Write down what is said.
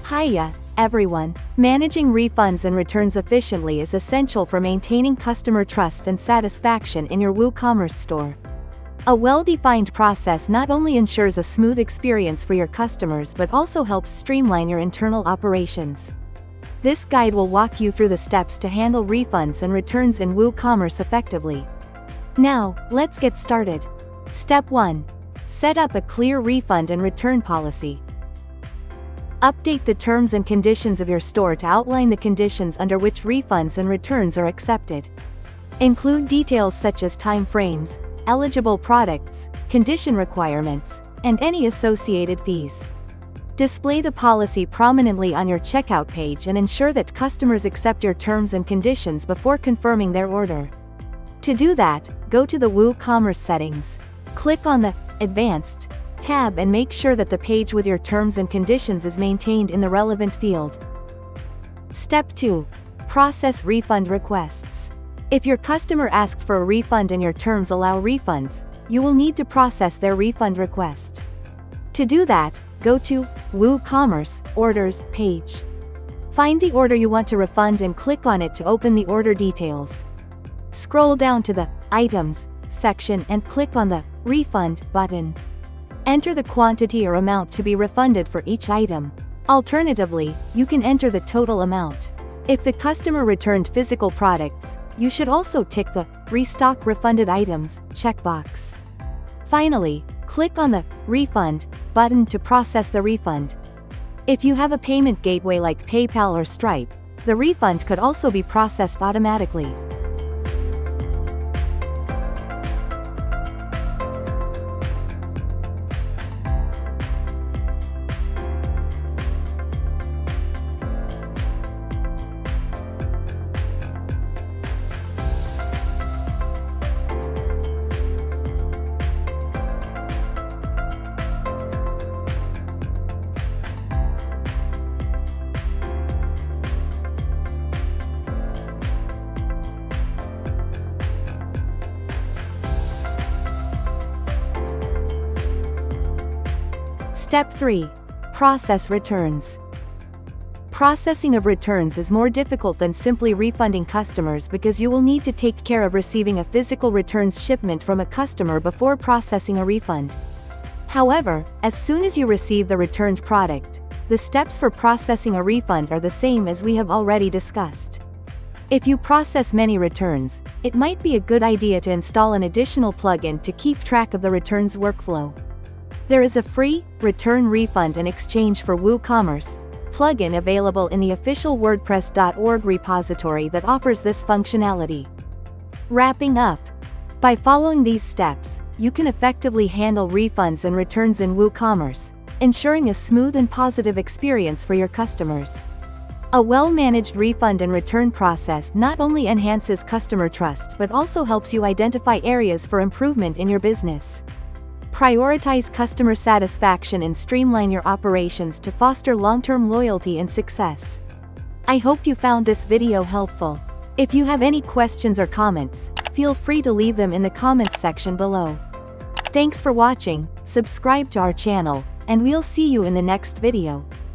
Hiya, everyone. Managing refunds and returns efficiently is essential for maintaining customer trust and satisfaction in your WooCommerce store. A well-defined process not only ensures a smooth experience for your customers but also helps streamline your internal operations. This guide will walk you through the steps to handle refunds and returns in WooCommerce effectively. Now, let's get started. Step 1. Set up a clear refund and return policy. Update the terms and conditions of your store to outline the conditions under which refunds and returns are accepted. Include details such as time frames, eligible products, condition requirements, and any associated fees. Display the policy prominently on your checkout page and ensure that customers accept your terms and conditions before confirming their order. To do that, go to the WooCommerce settings. Click on the Advanced tab and make sure that the page with your terms and conditions is maintained in the relevant field. Step 2. Process refund requests. If your customer asked for a refund and your terms allow refunds, you will need to process their refund request. To do that, go to WooCommerce Orders page. Find the order you want to refund and click on it to open the order details. Scroll down to the Items section and click on the Refund button. Enter the quantity or amount to be refunded for each item. Alternatively, you can enter the total amount. If the customer returned physical products, you should also tick the Restock Refunded Items checkbox. Finally, click on the Refund button to process the refund. If you have a payment gateway like PayPal or Stripe, the refund could also be processed automatically. Step 3. Process returns. Processing of returns is more difficult than simply refunding customers because you will need to take care of receiving a physical returns shipment from a customer before processing a refund. However, as soon as you receive the returned product, the steps for processing a refund are the same as we have already discussed. If you process many returns, it might be a good idea to install an additional plugin to keep track of the returns workflow. There is a free Return Refund and Exchange for WooCommerce plugin available in the official WordPress.org repository that offers this functionality. Wrapping up. By following these steps, you can effectively handle refunds and returns in WooCommerce, ensuring a smooth and positive experience for your customers. A well-managed refund and return process not only enhances customer trust but also helps you identify areas for improvement in your business. Prioritize customer satisfaction and streamline your operations to foster long-term loyalty and success. I hope you found this video helpful. If you have any questions or comments, feel free to leave them in the comments section below. Thanks for watching, subscribe to our channel, and we'll see you in the next video.